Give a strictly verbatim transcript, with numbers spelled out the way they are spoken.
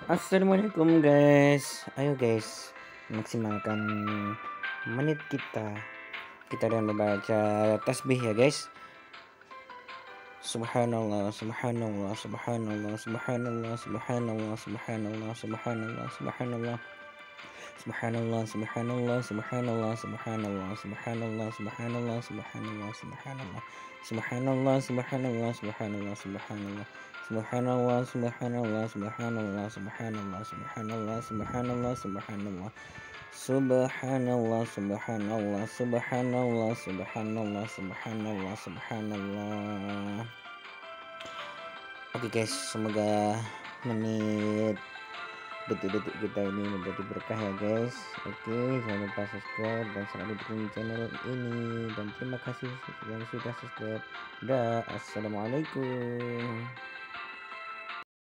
Assalamualaikum guys. Ayo guys, maksimalkan menit kita. Kita dengan membaca tasbih ya guys. Subhanallah, subhanallah, subhanallah, subhanallah, subhanallah, subhanallah, subhanallah, subhanallah. Subhanallah, subhanallah, subhanallah, subhanallah, subhanallah, subhanallah, subhanallah, subhanallah. Subhanallah, subhanallah, subhanallah, subhanallah. Subhanallah, subhanallah, subhanallah, subhanallah, subhanallah, subhanallah, subhanallah. Subhanallah, subhanallah, subhanallah, subhanallah, subhanallah, subhanallah. Oke guys, semoga menit detik-detik kita ini menjadi berkah ya guys. Oke, jangan lupa subscribe dan selalu dukung channel ini, dan terima kasih yang sudah subscribe. Dah, assalamualaikum.